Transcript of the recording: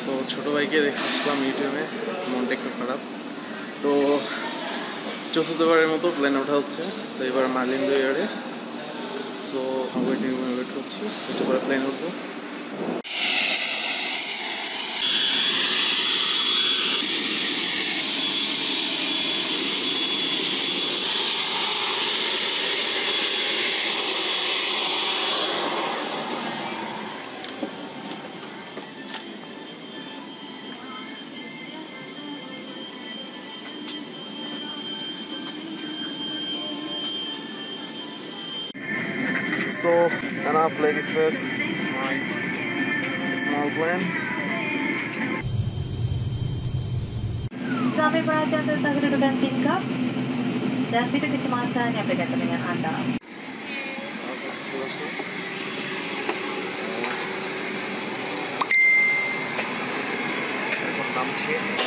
তো ছোটো ভাইকে দেখে আসলাম ইউটিউবে, মনটা একটু খারাপ। তো চতুর্থবারের মতো প্লেন ওঠা হচ্ছে, তো এবার মালিন্দো এয়ারে। সো ওয়েট করছি, একটু পরে প্লেন উঠবো। So enough leg space, nice small plane. Sampai perhatian tentang kedudukan tingkap dan pintu kecemasan yang berkaitan dengan anda. Nampche